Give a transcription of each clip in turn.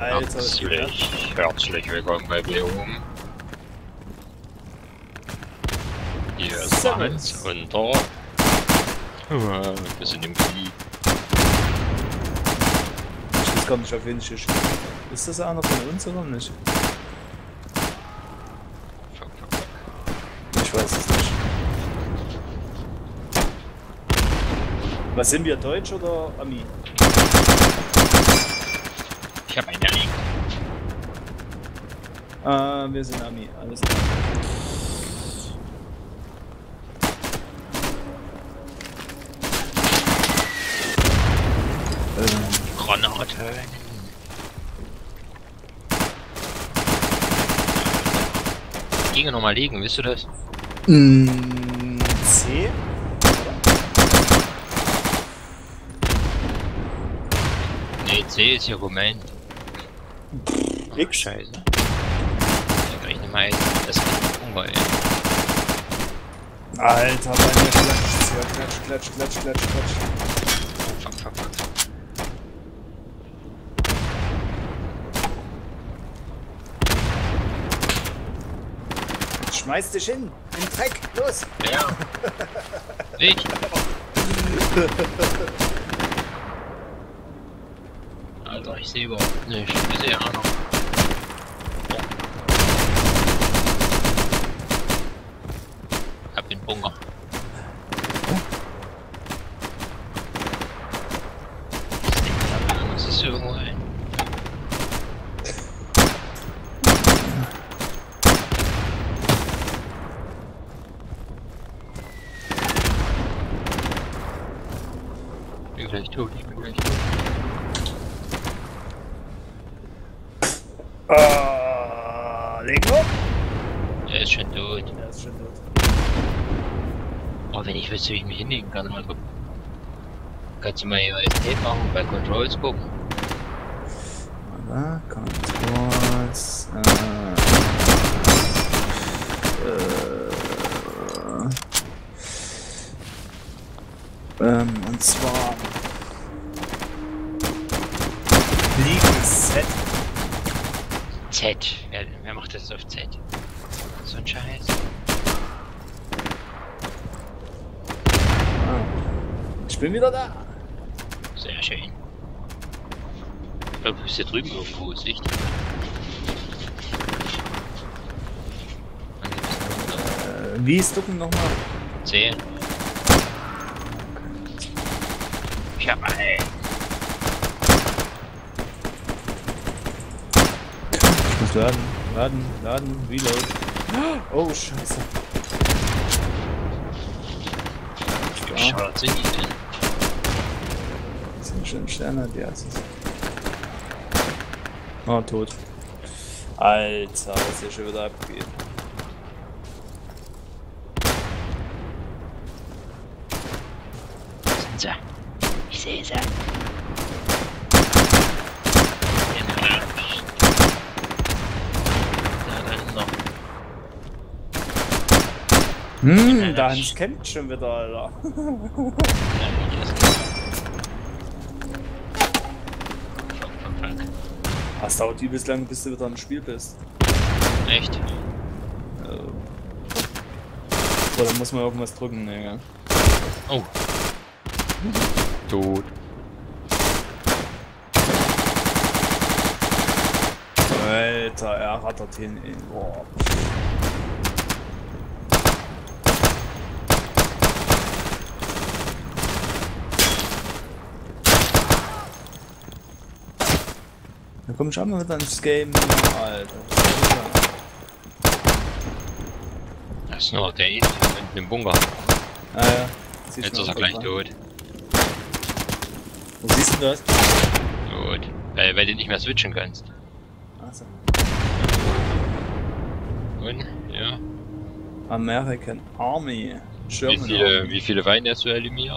Alter, Herzlich willkommen bei Bleum. Hier ist Servus. Hans unter. Wir sind im Krieg. Ich weiß gar nicht, auf wen ich hier schieße. Ist das einer von uns oder nicht? Ich weiß es nicht. Was sind wir, Deutsch oder Ami? Ich habe einen erlegt. Wir sind Ami, alles klar. Granate. Dinge nochmal legen, wisst du das? C? Ne, C ist hier gemeint. X? Scheiße. Da kann ich nicht mal das Hunger, ey. Alter, bei mir klatscht's hier. Klatsch. Fuck. Schmeiß dich hin! In den Dreck! Los! Ja. Ich. Alter, ich sehe überhaupt nicht. Ich sehe auch noch. Ich hab den Bunker. Was ist hier irgendwo ein? Ich bin gleich tot. Leg auf! Er ist schon tot. Er ist schon tot. Oh, wenn ich wüsste, wie ich mich hinlegen kann, also. Kannst du mal hier Escape machen, bei Controls gucken? Warte, Controls. Und zwar liegen Z. Z. Wer macht das auf Z? So ein Scheiß. Ich bin wieder da. Sehr schön. Ich glaube, du bist hier drüben irgendwo, ist wichtig. Wie ist Ducken nochmal? C. Ich hab einen. Ich muss laden, reload. Oh, scheiße. Wie bescheuert sind die denn? Das sind schon Sterne, die Assis. Oh, tot. Alter, was hier schon wieder abgeht. Wo sind sie? Ich sehe sie. Da Hans kämpft schon wieder, Alter. Das dauert übelst lang, bis du wieder im Spiel bist. Echt? So, dann muss man irgendwas drücken, ne? Oh. Tot. Alter, er rattert hin. Boah. Da komm ich auch mal wieder ins Game, Alter. Das ist nur der hinten im Bunker. Ah ja. Jetzt ist er gleich tot. Wo siehst du das? Gut. Weil du nicht mehr switchen kannst. Achso. Und? Ja. American Army. German Wie viele Feinde hast du eliminiert?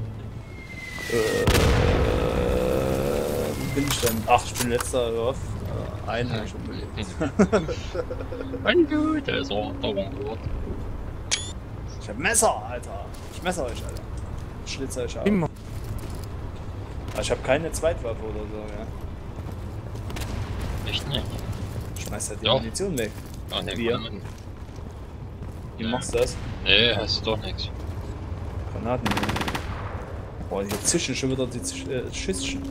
Wo bin ich denn? Ach, ich bin letzter auf. Einen habe ich schon belegt. Mein Gott, da ist er. Ich hab Messer, Alter. Ich messer euch, Alter. Ich schlitze euch auf. Aber ich habe keine Zweitwaffe oder so, ja. Echt nicht. Schmeißt halt die Doch. Munition weg. Ah, ne, Wir? Wie machst du das? Nee, hast du doch nichts. Granaten. Boah, hier zischen schon wieder die Schüsschen.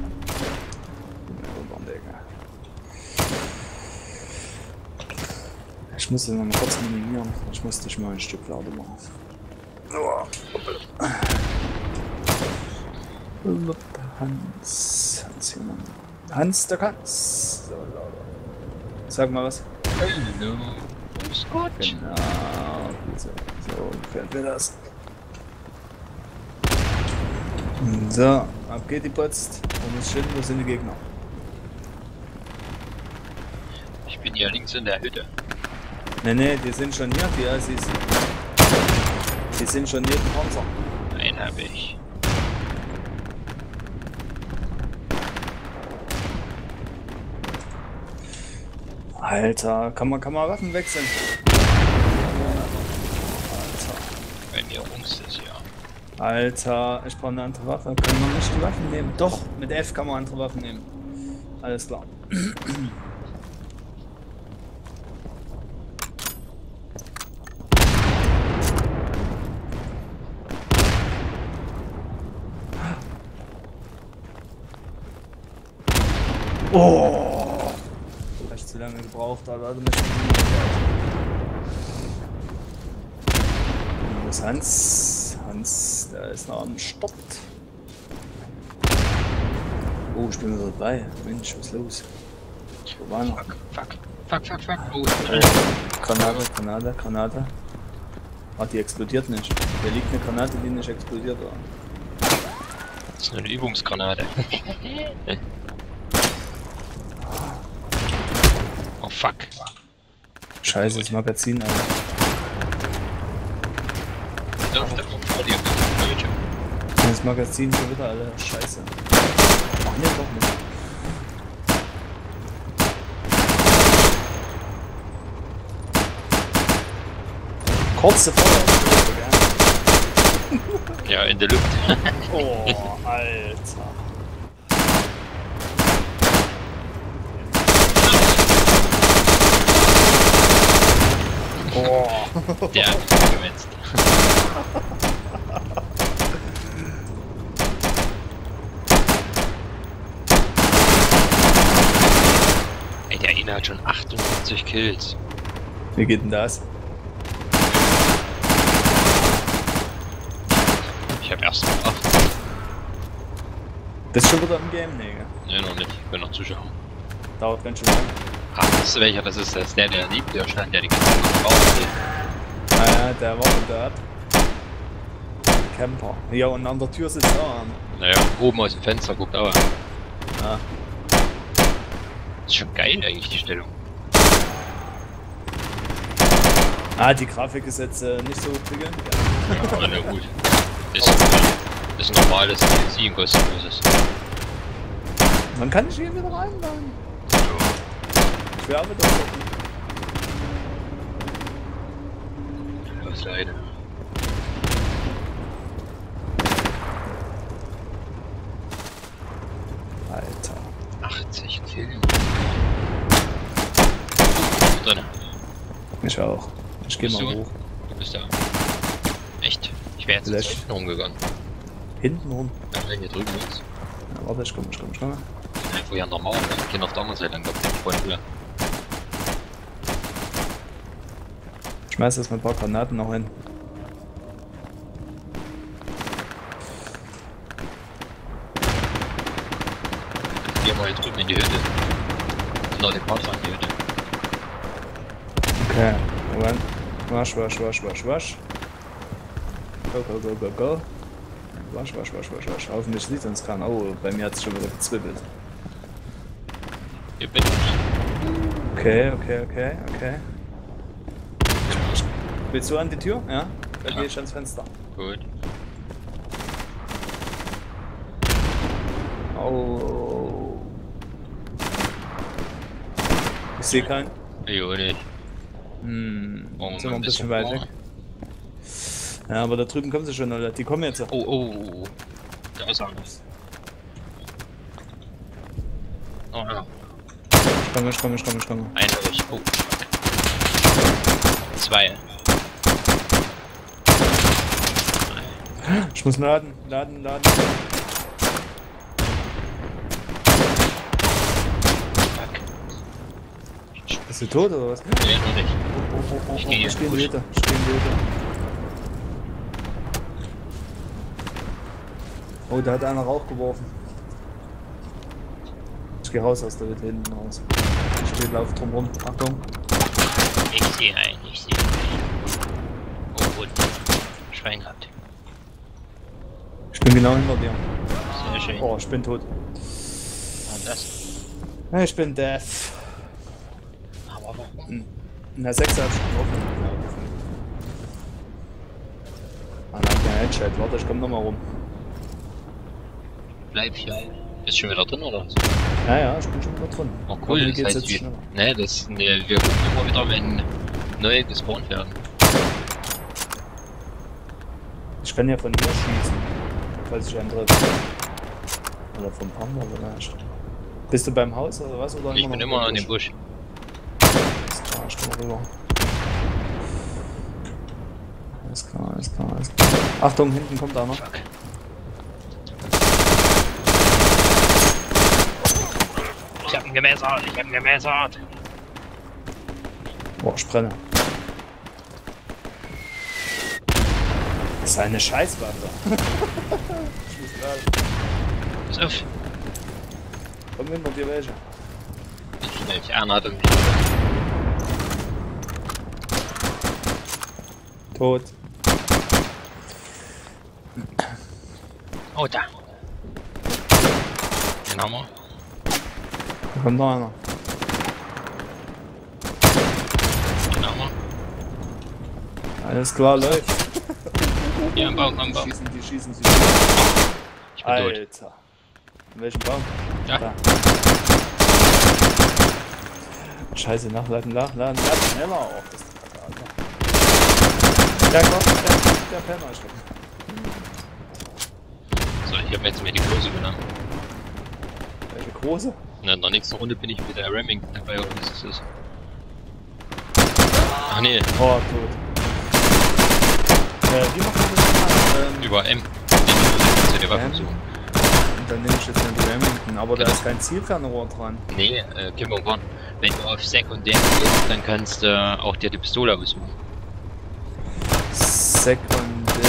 Ich muss den noch mal kurz minimieren. Ich muss dich mal ein Stück lauter machen. Hans. Hans hier, Mann. Hans, der kann's. So, lauter. Sag mal was. Hallo. Grüß Gott. Genau. So fährt mir das. So, ab geht die Post. Und es steht, wo sind die Gegner? Ich bin hier links in der Hütte. Ne, die sind schon hier, die Assis. Die sind schon neben dem Panzer. Einen habe ich. Alter, kann man Waffen wechseln? Bei mir rums ist ja. Alter, ich brauche eine andere Waffe. Kann man nicht die Waffen nehmen? Doch, mit F kann man andere Waffen nehmen. Alles klar. Oh! Hast zu lange gebraucht, Alter. Wo ist Hans? Hans, der ist noch am Start. Oh, ich bin wieder dabei. Mensch, was ist los? Wo war noch? Fuck. Oh, Granate. Ah, die explodiert nicht. Hier liegt eine Granate, die nicht explodiert war. das ist eine Übungsgranate. Oh fuck. Scheiße, das Magazin, Alter. Ja, da kommt Audio. Das Magazin schon wieder, Alter. Scheiße. Ach nee, doch nicht. Kurze Feuer. Ja, in der Luft. Oh, Alter. Oh. Der hat mich gewetzt. Ey, der eine hat schon 58 Kills. Wie geht denn das? Ich hab erst noch 8. Bist du schon wieder im Game? Nee, gell? Nee, noch nicht. Ich bin noch Zuschauer. Dauert ganz schön lang. Ah, weißt du welcher das ist? Das ist der liebt, der stand, der die ganze Zeit drauf steht. Naja, der war dort. Camper. Ja, und an der Tür sitzt er. Naja, oben aus dem Fenster guckt aber. Ah. Ist schon geil eigentlich, die Stellung. Ah, die Grafik ist jetzt nicht so prickelnd. Ja, na gut. Ist ein normales DLC, ein kostenloses. Man kann nicht hier wieder reinbauen. So. Ich werbe das doch. Was leider. Alter. 80 Kills. Drin. Ich auch. Ich geh Bist mal du? hoch. Du bist da. Echt? Ich wäre jetzt Vielleicht. hinten rumgegangen. Hinten rum. Ja, hier drüben links. Ja, warte, ich komm. Einfach hier an der Mauer. Ich geh auf der anderen Seite lang, glaub ich, voll cooler. Ich schmeiß jetzt mal ein paar Granaten noch hin. Geh mal hier drüben in die Hütte. Genau, den Part an die Hütte. Okay. Moment. Wasch. Go. Wasch. Hoffentlich sieht uns keiner. Oh, bei mir hat es schon wieder gezwibbelt. Hier bin ich. Okay. Willst du an die Tür? Ja? Dann Ja. gehe ich ans Fenster. Gut. Oh. Ich sehe keinen. Jo, nicht. Sind wir ein bisschen weit weg. Ja, aber da drüben kommen sie schon, oder? Die kommen jetzt. Oh. Da ist einer. Oh ja. Ich komme. Einer durch. Oh, fuck. 2. Ich muss laden. Fuck. Bist du tot oder was? Nee, noch nicht. Ich gehe Ich stehe in Busch. Meter. Oh, da hat einer Rauch geworfen. Ich gehe raus aus der Hütte hinten raus. Ich stehe, lauf drum rum. Achtung. Ich sehe einen. Oh, und Schwein gehabt. Ich bin genau hinter dir. Sehr schön. Oh, ich bin tot. Und das? Ich bin death. Aber. In der 6 hab ich getroffen. Ah, da hat der Headshot. Warte, ich komm nochmal rum. Bleib hier. Bist du schon wieder drin oder was? Ja, ich bin schon wieder drin. Oh cool, Wie das geht's heißt, jetzt schneller? wir gucken immer wieder, wenn neue gespawnt werden. Ich kann ja von hier schießen, falls ich einen treffe. Oder vom Panda vielleicht. Bist du beim Haus oder was? Oder Ich bin immer noch in dem Busch. Alles klar, ich komm rüber. Alles klar. Achtung, hinten kommt einer. Fuck. Ich hab ihn gemessert. Boah, ich brenne. Das ist eine Scheißwaffe. Ich muss gerade. Pass auf. Komm hinter dir welche. Ich einer hat mich. Tot. Oh, da. Den haben wir. Da kommt noch einer. Den haben wir. Alles klar, läuft. Hier am Baum, am Baum. Die schießen. Ich bin tot. Alter. In welchem Baum? Ja. Da. Scheiße, nachladen. Schneller auch. Das ist Alter. Der kommt, der Penner ist weg. So, ich hab jetzt mir die Kurse genommen. Welche große? Na, in der nächsten Runde bin ich mit der Remington dabei, oder was das ist. Ach nee, Oh, tot. Wie macht man das nochmal? über M. Zu der Waffe suchen. Und dann nehme ich jetzt mal die Remington, aber da ist kein Zielfernrohr dran. Nee, Kim und Korn. Wenn du auf Sekundär gehst, dann kannst du auch dir die Pistole aussuchen. Sekundär.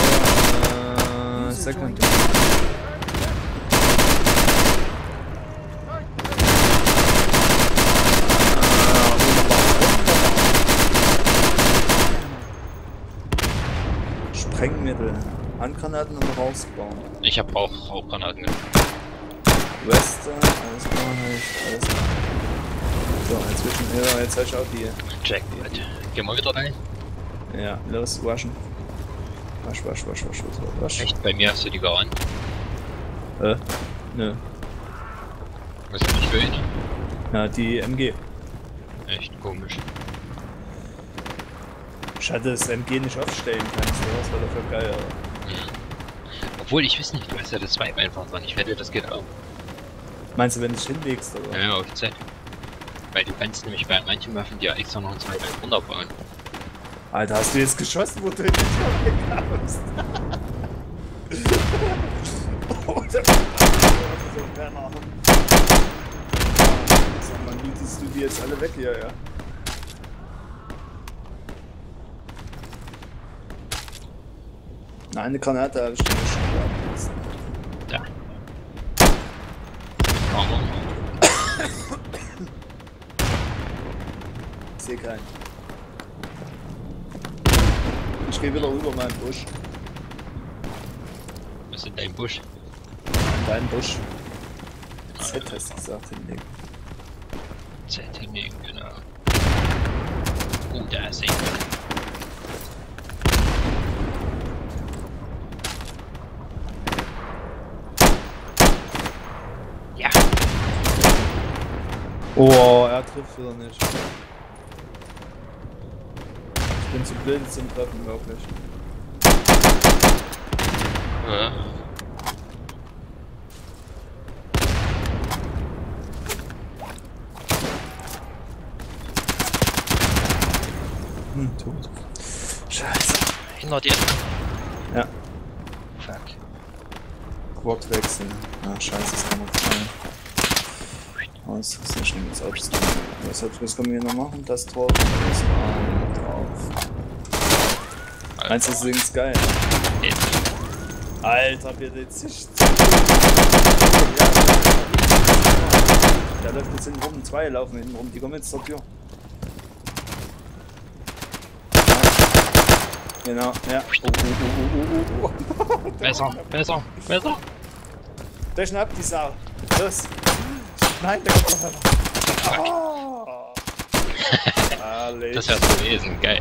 Sprengmittel. Handgranaten und rausbauen. Ich hab auch Rauchgranaten gehabt. Weste, alles klar, alles klar. So, jetzt hab ich auch die. Jackpot. Gehen wir wieder rein? Ja, los, waschen. Wasch. Echt? Bei mir hast du die gar an. Nö. Was ist nicht für ihn? Ja, die MG. Echt komisch. Ich hatte das MG nicht aufstellen können, das war dafür geil, aber. Obwohl, ich weiß nicht, du hast ja das Swipe einfach dran. Ich wette, das geht auch. Meinst du, wenn du es hinlegst, oder? Ja, auf die Zeit. Weil du kannst nämlich bei manchen Waffen dir extra noch ein Swipe runterbauen. Alter, hast du jetzt geschossen, wo du in die Tür kamst? Oh, der so ein Penner. Sag mal, mietest du die jetzt alle weg hier, ja? Nein, eine Granate habe ich schon gehabt. Da. Warum? Ich sehe keinen. Ich gehe wieder rüber meinen Busch. Was ist in deinem Busch? In deinen Busch. Z hast du gesagt, hinlegen. Z hinlegen, genau. Da ist er. Ja. Oh, er trifft wieder nicht. Ich bin zu blind zum Treffen, wirklich. Ja. noch die. Ja. Fuck. Quad wechseln. Ah, scheiße, das kann man fallen. Oh, das ist ja schon jetzt Obst. Was können wir hier noch machen? Das drauf, das war drauf. Meinst du, das ist geil? Alter, bitte jetzt nicht. Der läuft jetzt hinten rum, 2 laufen hinten rum, die kommen jetzt zur Tür. Genau, ja. Oh. Besser. Der schnappt die Sau. Los. Nein, der kommt noch weiter. Oh. Das wär's gewesen, geil.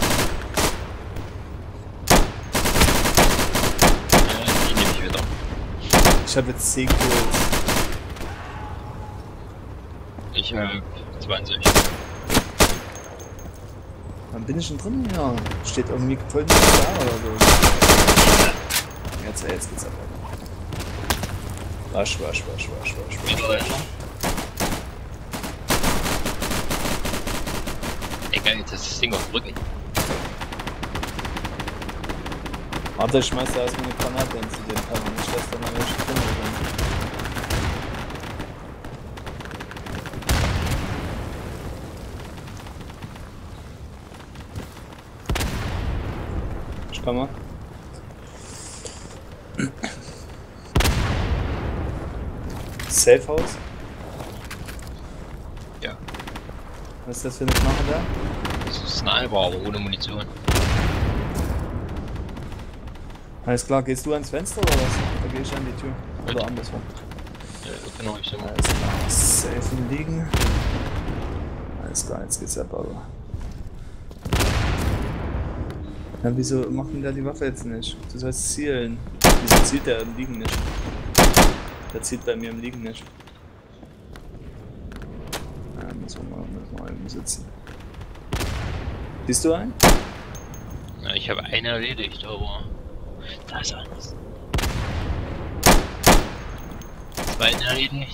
Die nehme ich wieder. Ich hab jetzt 10 Kills. Ich hab 20. Wann bin ich denn drin? Ja, steht irgendwie voll nicht da oder so. Jetzt geht's aber. Wasch. Ey geil, jetzt ist das Ding auf dem Rücken. Warte, ich schmeiß da erstmal eine Granate hin zu dem Panel, nicht dass da mal welche drin sind. Ich komm mal. Safe House? Ja. Was ist das für eine Knarre da? Das ist Sniper, aber ohne Munition. Alles klar, gehst du ans Fenster oder was? Oder geh ich an die Tür? Oder andersrum? Ja, genau, ich immer. Alles klar, safe liegen. Alles klar, jetzt geht's ab, aber. Na, wieso macht denn der die Waffe jetzt nicht? Du sollst zielen. Wieso zielt der im Liegen nicht? Der zielt bei mir im Liegen nicht. Ja, müssen wir mal eben sitzen. Siehst du einen? Ja, ich habe einen erledigt, aber da ist anders. Zweiten erledigt.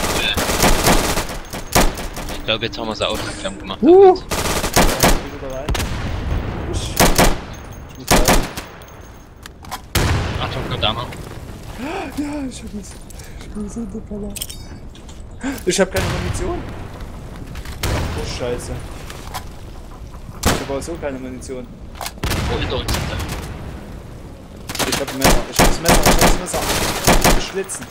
Ich glaube, jetzt haben wir es aufmerksam gemacht. Geh wieder rein. Ich muss rein. Achtung, kommt da mal. Ja, ich hab es. Ich bin so Baller. Ich hab keine Munition. Oh Scheiße. Ich hab aber so keine Munition. Wo hinter uns sind Ich hab ein Messer. Ich hab das Messer. Geschlitzen.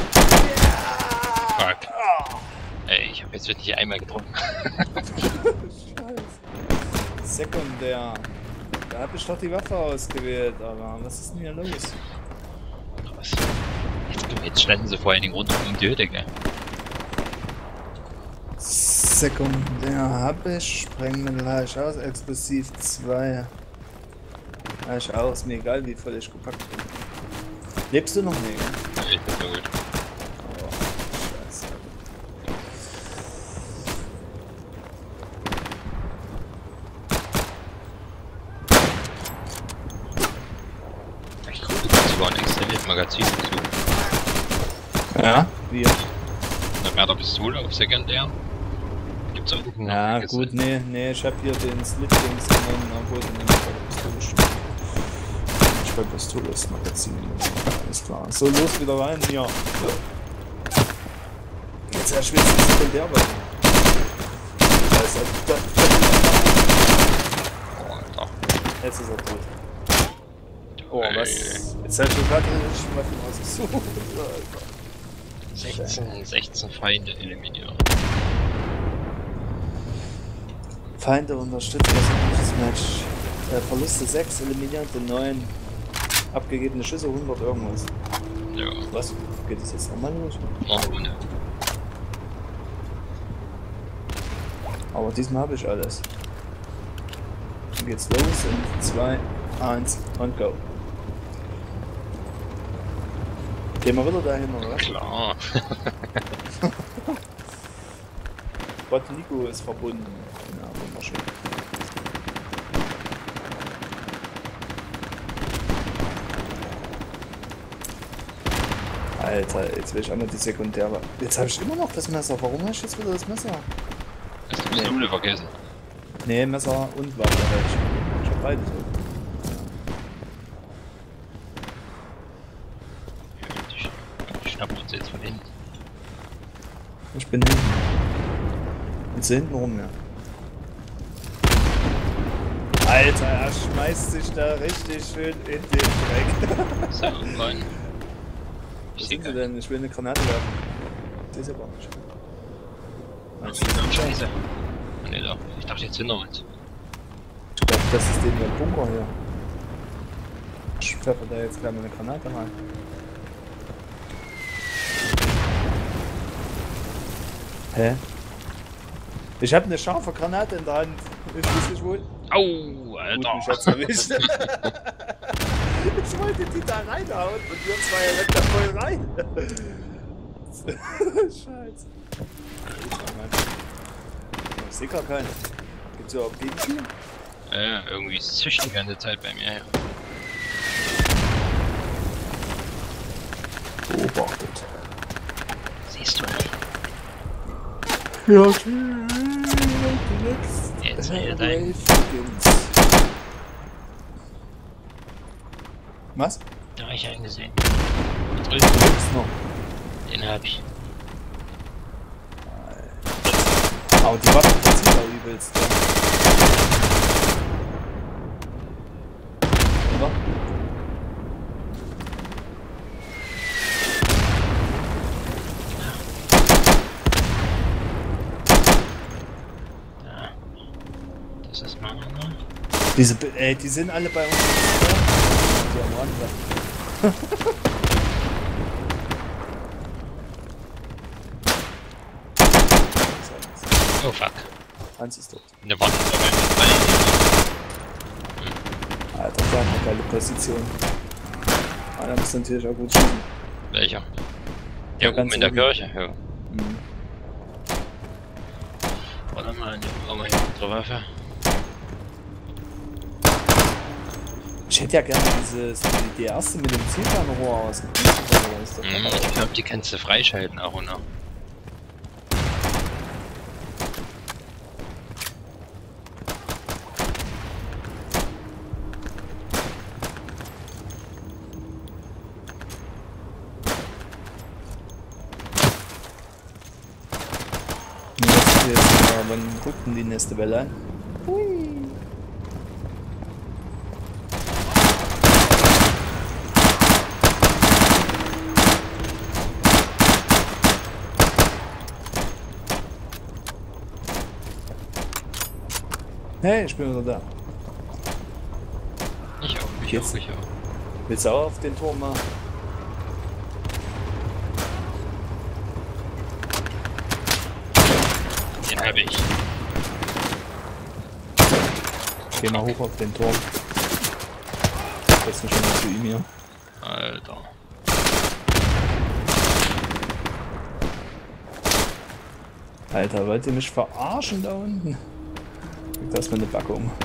Fuck. Ey, ich hab jetzt wirklich einmal getroffen. Scheiße. Sekundär. Da hab ich doch die Waffe ausgewählt, aber was ist denn hier los? Krass. Jetzt standen sie vor allen Dingen rund um die Hütte, gell? Sekundär hab ich. Sprengmittel gleich aus. Explosiv 2. Gleich aus. Mir egal, wie voll ich gepackt bin. Lebst du noch nicht? Ich bin so gut. Oh, scheiße. Ich glaube, du kannst sogar ein Extended Magazin dazu. Ja? Wie? Eine Mörderpistole auf Sekundär. Gibt's auch noch Ja, gut, nee, ich hab hier den Slit-Dings genommen, obwohl ich nicht bei der Pistole steht. Ich bei Pistole ist Magazin. Alles klar. So, los wieder rein hier. Jetzt erschwitzt die Sekundär bei mir. Oh, Alter. Jetzt ist er tot. Oh, was? Jetzt hätte ich gerade nicht Waffen ausgesucht. 16 Feinde eliminieren. Feinde unterstützen das Match. Verluste 6, eliminierte 9. Abgegebene Schüsse 100 irgendwas. Ja. Was? Geht das jetzt nochmal los? Noch eine Runde. Aber diesmal habe ich alles. Dann geht's los in 2, 1 und go. Gehen wir wieder dahin, oder was? Klar. Botlico ist verbunden. Ja, wunderschön. Alter, jetzt will ich einmal die Sekundäre. Jetzt habe ich immer noch das Messer. Warum habe ich jetzt wieder das Messer? Hast du die Pistole vergessen? Nee, Messer und Waffe. Ich habe beides. schnappen uns jetzt von hinten. Ich bin hinten. Jetzt hinten rum, ja. Alter, er schmeißt sich da richtig schön in den Dreck. So, irgendwann. Was sind sie denn? Ich will eine Granate werfen. Das ist aber nicht. Was ist denn Scheiße? Nee, da. Ich dachte jetzt hinter uns. Ich glaube, das ist der Bunker hier. Ich pfeffer da jetzt gleich mal eine Granate rein. Hä? Ich habe eine scharfe Granate in der Hand. Ich weiß nicht wohl. Au, Gut, mich Alter. hat's erwischt. Ich wollte die da reinhauen und wir zwei rennt da voll rein. Scheiße. Ich seh gar keinen. Gibt's überhaupt Gegenspiel? Irgendwie zischt die ganze Zeit bei mir. Beobachtet. Siehst du nicht? Ja, okay. Jetzt wieder dein. Was? Da hab ich einen gesehen. Du lebst noch. Den hab ich. Aber die Waffe verzieht auch übelst, ja. Oder? Da. Das ist meiner. Die sind alle bei uns. Die am Rand. Oh fuck. Hans ist tot. Eine Wand. Alter, da eine geile Position. Ah, da muss natürlich auch gut schießen. Welcher? Ja, oben Ganz in der oben. Kirche. Ja. Mhm. Warte mal, die brauchen wir hier unsere Waffe. Ich hätte ja gerne die erste mit dem Zielfernrohr ausgeprobiert. Ich glaube, die kannst du freischalten auch noch. Wann rückt denn die nächste Welle an? Hui. Hey, ich bin wieder da. Ich auch, ich Jetzt? auch, ich auch. Willst du auch auf den Turm mal? Den habe ich. Geh mal hoch auf den Turm. Das ist schon mal zu ihm hier. Alter. Alter, wollt ihr mich verarschen da unten? Kriegt erstmal eine Backe um.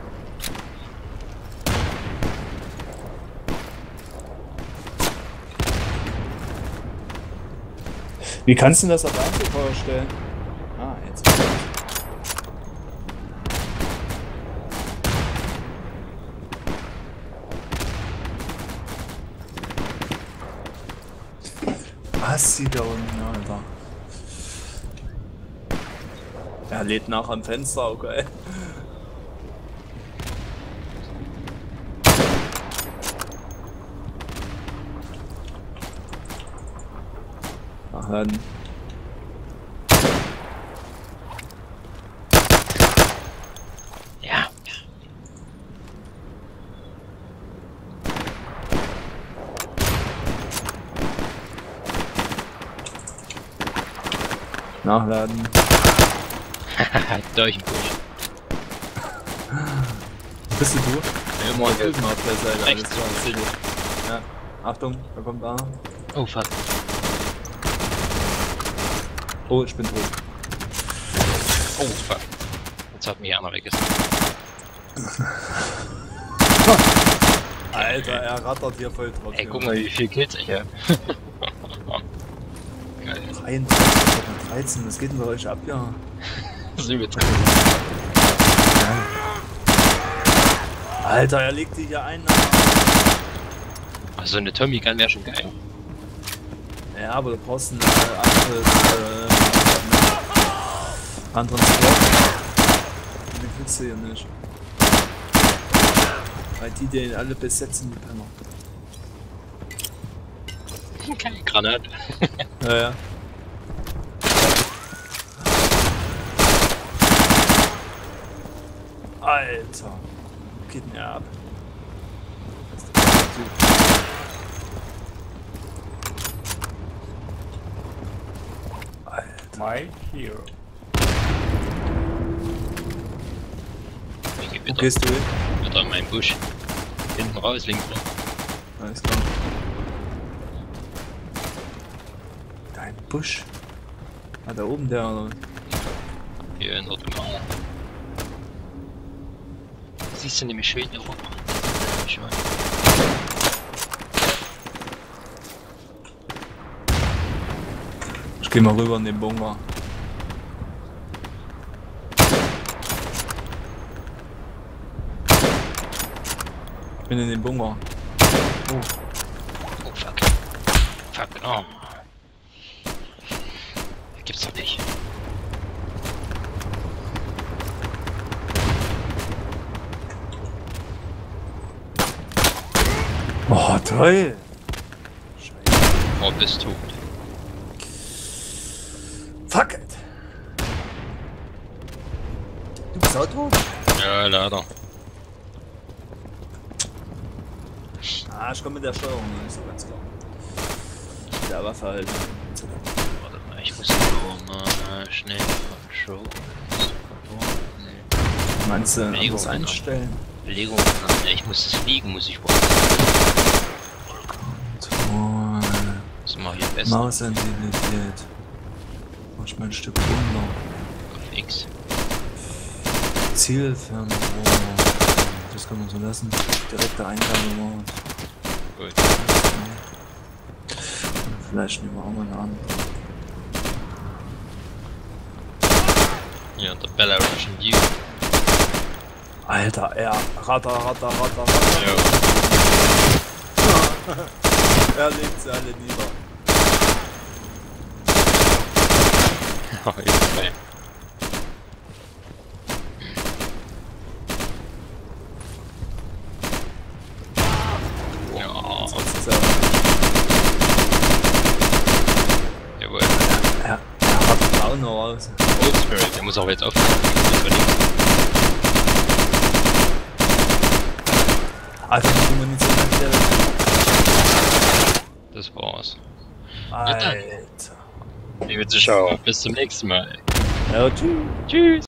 Wie kannst du denn das auf Einzelfeuer stellen? Ah, jetzt. Was sieht da unten, Alter? Er lädt nach am Fenster, okay. Ach dann. Ja. Nachladen. Durch den Busch. Bist du tot? Immer Ich bin mal auf der Seite. Alles rechts. klar. Ja. Achtung, da kommt einer. Oh fuck. Oh, ich bin tot. Oh fuck. Jetzt hat mich einer weggesetzt. Alter, er rattert hier voll drauf. Ey, guck mal, wie viel Kills ich hab. Geil. 13, was geht denn bei euch ab, ja? Das ist übelst. Alter, er legt die hier ein. Ach, so eine Tommy Gun wäre schon geil. Ja, aber du brauchst einen anderen Squad. Den kriegst du hier nicht. Weil die den alle besetzen, die Penner. Keine Granate. Ja, ja. Alter. Geht mir ab. Das ist der Typ. Alter. My hero. Ich geh Wo wieder, gehst du hin? wieder in meinen Busch. Hinten raus, links raus. Alles klar. Dein Busch? Ah, da oben der oder? Hier in der Mauer. Siehst du nämlich schön hier runter. Schön. Ich geh mal rüber in den Bunker. Ich bin in den Bunker. Oh fuck. Fuck, oh. Gibt's doch nicht. Oh, toll! Scheiße. Oh, bist tot. Fuck it! Du bist auch tot? Ja, leider. Ah, ich komme mit der Steuerung noch nicht so ganz klar. Mit der Waffe halt. Warte mal, ich muss nur mal schnell Show. Meinst du, Belegung was einstellen? Belegung, ja, ich muss das Fliegen, muss ich wohl. Toll. Das mache ich am besten. Maussensibilität. Mach ich mal ein Stück runter. Auf X. Zielfernrohr. Das kann man so lassen. Direkte Eingabe. Gut. Vielleicht nehmen wir auch mal eine andere. Ja, der Belarusian View. Alter, er. Ratter. Ja. Er legt sie alle nieder. Ja, ist geil. Ja, Sonst ist er. jawohl. Er hat auch noch raus. Old Spirit, der muss auch jetzt aufhören. Also die Munition hat der. Das war's. Alter. Liebe Zuschauer, bis zum nächsten Mal. Ja, tschüss. Tschüss.